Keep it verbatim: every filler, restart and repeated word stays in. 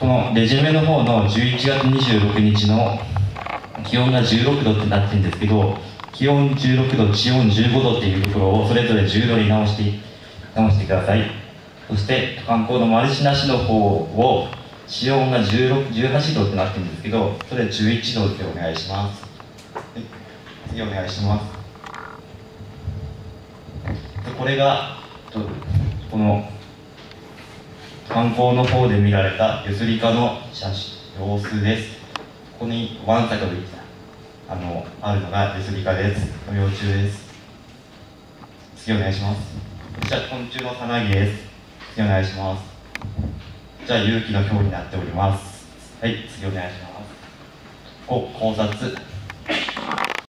このレジュメの方のじゅういちがつにじゅうろくにちの気温がじゅうろくどってなってるんですけど、気温じゅうろくど、地温じゅうごどっていうところをそれぞれじゅうどに直して直してください。そして観光の丸しなしの方を地温がじゅうろく、じゅうはちどってなってるんですけど、それじゅういちどってお願いします。はい、次お願いします。これがこの観光の方で見られたユスリカの写真様子です。ここにわんさかであのあるのがユスリカです。の幼虫です。次お願いします。じゃあ昆虫のさなぎです。次お願いします。じゃあ有機の表になっております。はい、次お願いします。ご、考察。